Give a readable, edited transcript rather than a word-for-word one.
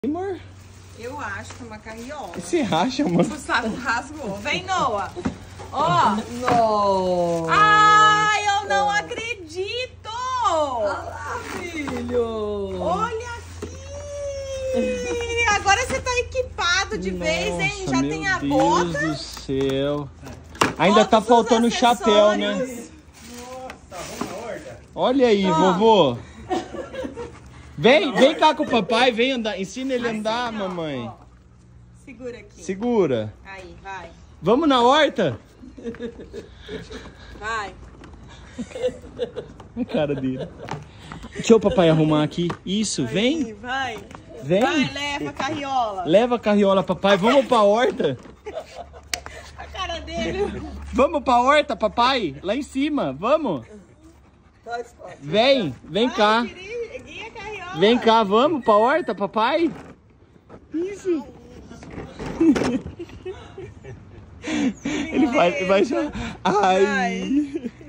Amor? Eu acho que é uma carriola. Você acha, amor? O saco rasgou. Vem, Noah. Ó. Não! Ai, eu não acredito! Olha lá, filho! Olha aqui! Agora você tá equipado de vez, hein? Já tem a bota. Meu Deus do céu! Ainda tá Todos os faltando o chapéu, né? acessórios. Nossa, vamos na horta? Olha aí, Toma. vovô! Vem cá com o papai, vem andar. Ensina ele a Assim, andar, ó, mamãe. ó. Segura aqui. Segura. Aí, vai. Vamos na horta? Vai. A cara dele. Deixa o papai arrumar aqui. Isso, vem. Aí, vai. Vem. Vai, leva a carriola. Leva a carriola, papai. Vamos pra horta? A cara dele. Vamos pra horta, papai? Lá em cima, vamos? Vem cá. Guia a carriola. Vem cá, vamos pra horta, papai? Isso. Ele vai já. Ai. Vai.